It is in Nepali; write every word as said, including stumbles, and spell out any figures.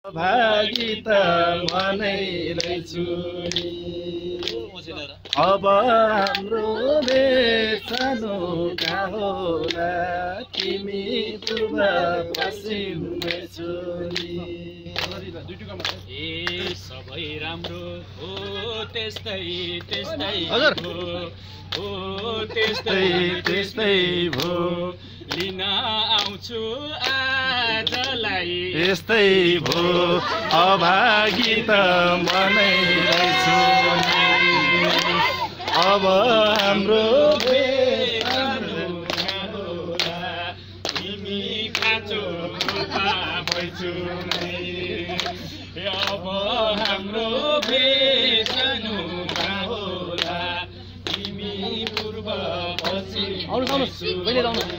भागी त मनै रहेछु नि अब हाम्रो बेसानो कहाँ होला तिमी पूर्व पश्चिममै छु नि ए सबै राम्रो हो त्यस्तै त्यस्तै हो हो त्यस्तै त्यस्तै भो लिन आउँछु आजलाई यस्तै भो अभागी त मनै रहेछु अब हाम्रो तिमी काँचो भइछु अब हाम्रो बेसानो होला तिमी पूर्व पश्चिम